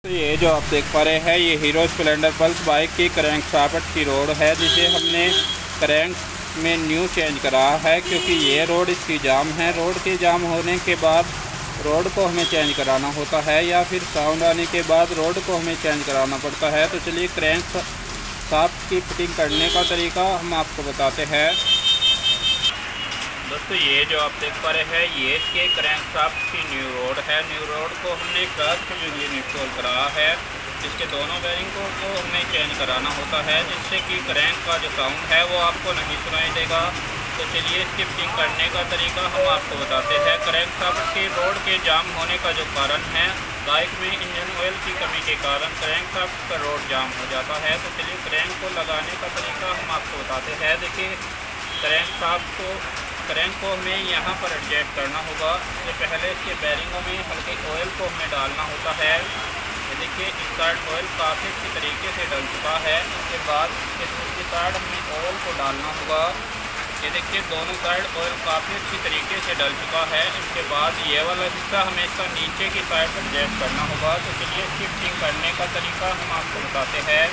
तो ये जो आप देख पा रहे हैं ये हीरो स्प्लेंडर पल्स बाइक की क्रैंक शाफ्ट की रोड है, जिसे हमने क्रैंक में न्यू चेंज करा है क्योंकि ये रोड इसकी जाम है। रोड के जाम होने के बाद रोड को हमें चेंज कराना होता है या फिर साउंड आने के बाद रोड को हमें चेंज कराना पड़ता है। तो चलिए क्रैंक शाफ्ट की फिटिंग करने का तरीका हम आपको बताते हैं। दोस्तों ये जो आप देख पा रहे हैं ये इसके क्रैंक शाफ्ट की न्यू रोड है। न्यू रोड को हमने क्लच के लिए इंस्टॉल करा है। इसके दोनों बेरिंगों को हमें चेंज कराना होता है जिससे कि क्रैंक का जो साउंड है वो आपको नहीं सुनाई देगा। तो चलिए इसकी फिटिंग करने का तरीका हम आपको बताते हैं। क्रैंक शाफ्ट के रोड के जाम होने का जो कारण है, बाइक में इंजन ऑयल की कमी के कारण क्रैंक शाफ्ट का रोड जाम हो जाता है। तो चलिए क्रैंक को लगाने का तरीका हम आपको बताते हैं। देखिए क्रैंक को हमें यहाँ पर एडजस्ट करना होगा। इससे पहले इसके बेरिंगों में हल्के ऑयल को हमें डालना होता है। ये देखिए इस साइड ऑयल काफ़ी अच्छी तरीके से डल चुका है। इसके बाद इसके दूसरी साइड हमें ऑयल को डालना होगा। ये देखिए दोनों साइड ऑयल काफ़ी अच्छी तरीके से डल चुका है। इसके बाद ये वाला हिस्सा हमें इसका नीचे की साइड पर एडजस्ट करना होगा। तो चलिए इसकी फिटिंग करने का तरीका हम आपको बताते हैं।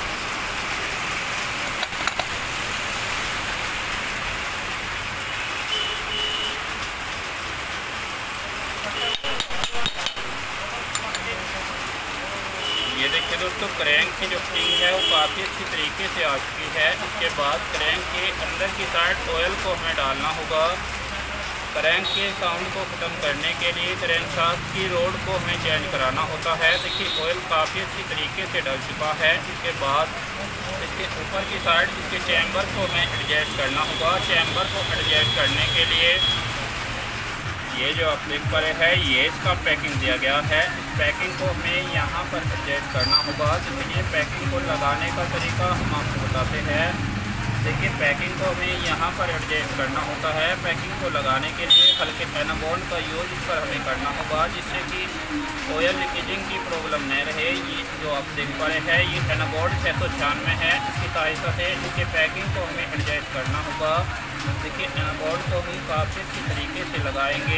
ये देखिए दोस्तों क्रैंक की जो फिटिंग है वो काफ़ी अच्छी तरीके से आ चुकी है। इसके बाद क्रैंक के अंदर की साइड ऑयल को हमें डालना होगा। क्रैंक के साउंड को ख़त्म करने के लिए क्रैंक शाफ्ट की रोड को हमें चेंज कराना होता है। देखिए ऑयल काफ़ी अच्छी तरीके से डल चुका है। इसके बाद इसके ऊपर की साइड इसके चैम्बर को हमें एडजस्ट करना होगा। चैम्बर को एडजस्ट करने के लिए ये जो आप देख पा रहे हैं ये इसका पैकिंग दिया गया है। इस पैकिंग को हमें यहाँ पर एडजस्ट करना होगा। इसलिए पैकिंग को लगाने का तरीका हम आपको बताते हैं। देखिए पैकिंग को हमें यहाँ पर एडजस्ट करना होता है। पैकिंग को लगाने के लिए हल्के एनाबॉन्ड का यूज इस पर हमें करना होगा जिससे कि ऑयल लीकेजिंग की प्रॉब्लम न रहे। ये जो आप देख पा रहे हैं ये एनाबॉन्ड 696 है। इसकी सहायता से इसके पैकिंग को हमें एडजस्ट करना होगा। देखिए एनाबॉन्ड को हम काफ़ी अच्छी तरीके से लगाएंगे।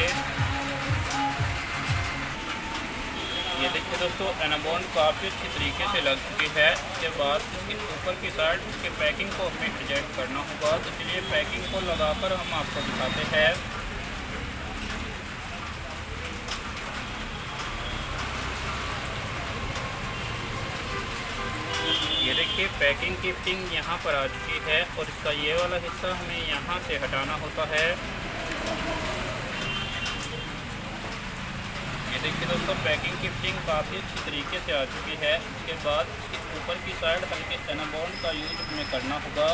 ये देखिए दोस्तों एनाबॉन्ड काफ़ी अच्छी तरीके से लग चुकी है। इसके बाद इसके ऊपर की साइड इसके पैकिंग को हमें एडजस्ट करना होगा। तो चलिए पैकिंग को लगाकर हम आपको दिखाते हैं। ये देखिए पैकिंग की फिटिंग यहाँ पर आ चुकी है और इसका ये वाला हिस्सा हमें यहाँ से हटाना होता है। ये देखिए दोस्तों पैकिंग की फिटिंग काफ़ी अच्छी तरीके से आ चुकी है। इसके बाद इसके ऊपर की साइड हल्के एनाबॉन्ड का यूज हमें करना होगा।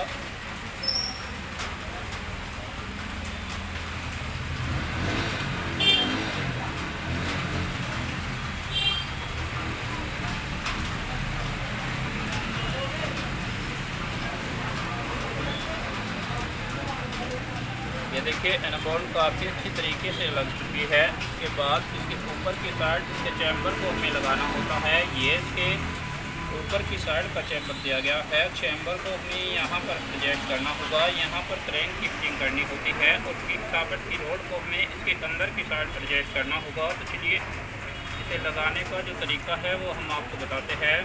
ये देखिए एनाबॉन्ड काफ़ी अच्छी तरीके से लग चुकी है। इसके बाद इसके ऊपर की साइड इसके चैम्बर को हमें लगाना होता है। ये इसके ऊपर की साइड का चैम्बर दिया गया है। चैम्बर को हमें यहाँ पर एडजस्ट करना होगा। यहाँ पर क्रैंक की फिटिंग करनी होती है और क्रैंक शाफ्ट की रोड को हमें इसके अंदर की साइड पर एडजस्ट करना होगा। तो चलिए इसे लगाने का जो तरीका है वो हम आपको बताते हैं।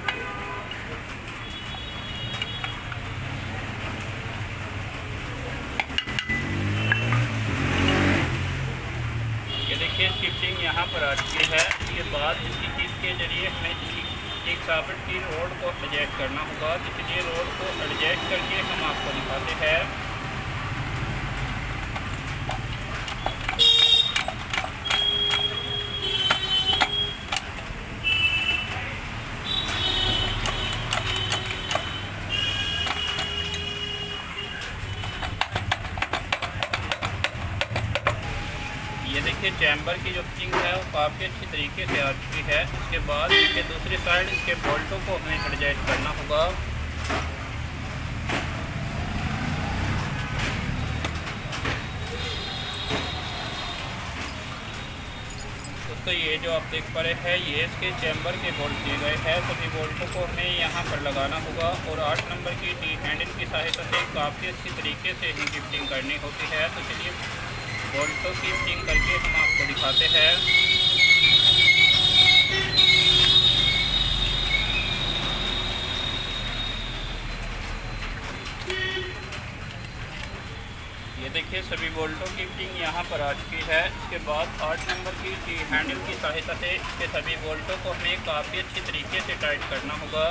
देखिए इसकी फिटिंग यहाँ पर आ चुकी है। इसके बाद इसकी टिप के जरिए हमें एक शाफ्ट की रोड को एडजस्ट करना होगा। इसलिए रोड को एडजस्ट करके हम आपको दिखाते हैं। ये देखिए चैम्बर की जो फिटिंग है वो काफ़ी अच्छी तरीके से आ चुकी है। इसके बाद इसके दूसरी साइड इसके बोल्टों को हमें एडजस्ट करना होगा। दोस्तों ये जो आप देख पा रहे हैं ये इसके चैम्बर के बोल्ट दिए गए हैं। सभी बोल्टों को हमें यहाँ पर लगाना होगा और 8 नंबर की टी हैंडल की सहायता से काफ़ी अच्छी तरीके से इनकी फिटिंग करनी होती है। तो चलिए बोल्टों की फिटिंग करके हम आपको दिखाते हैं। देखिए सभी बोल्टों की फिटिंग यहाँ पर आ चुकी है। इसके बाद 8 नंबर की टी हैंडल की सहायता से इसके सभी बोल्टों को हमें काफ़ी अच्छी तरीके से टाइट करना होगा।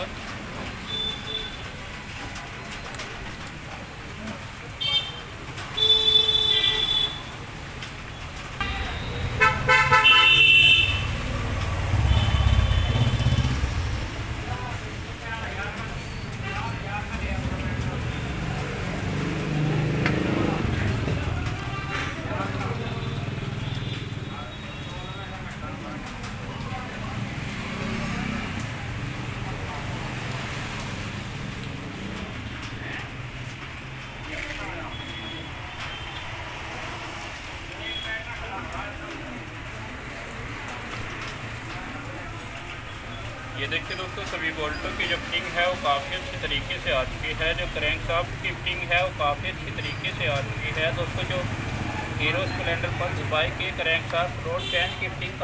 ये देखिए दोस्तों सभी बोल्टों की जो फिटिंग है वो काफ़ी अच्छी तरीके से आ चुकी है। जो क्रैंक शाफ्ट की फिटिंग है वो काफ़ी अच्छी तरीके से आ चुकी है। दोस्तों जो हीरो स्प्लेंडर पर बाइक के क्रैंक शाफ्ट रोड कैन की फिटिंग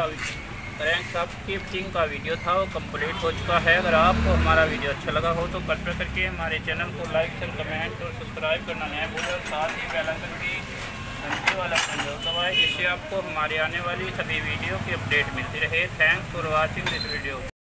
का वीडियो था वो कंप्लीट हो चुका है। अगर आपको हमारा वीडियो अच्छा लगा हो तो कृपया करके हमारे चैनल को लाइक शेयर कमेंट और सब्सक्राइब करना न भूलें और साथ ही बेल आइकन भी घंटे वाला बटन दबाएं, जिससे आपको हमारे आने वाली सभी वीडियो की अपडेट मिलती रहे। Thanks for watching this video.